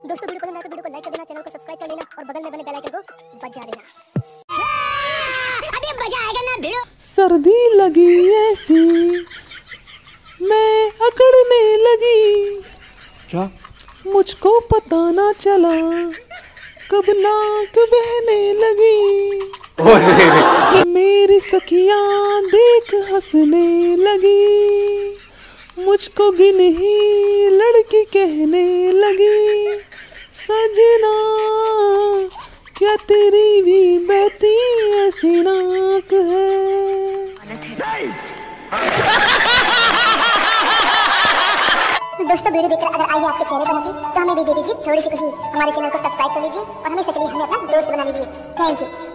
दोस्तों वीडियो पसंद आए तो वीडियो को लाइक कर देना, चैनल को सब्सक्राइब कर लेना और बगल में बने बेल आइकन को बजा देना। अभी मजा आएगा ना वीडियो। सर्दी लगी ऐसी मैं अकड़ने लगी, क्या? मुझको पता ना चला कब नाक बहने लगी। मेरी सखियां देख हंसने लगी, मुझको गिन ही लड़की कहने लगी। सजना क्या तेरी भी बहती ऐसी नाक है। दोस्तों वीडियो देखकर अगर आई आपके चेहरे पर हंसी तो हमें भी दे दीजिए थोड़ी सी खुशी। हमारे चैनल को सब्सक्राइब कर लीजिए और हमें अपना दोस्त बना लीजिए। Thank you.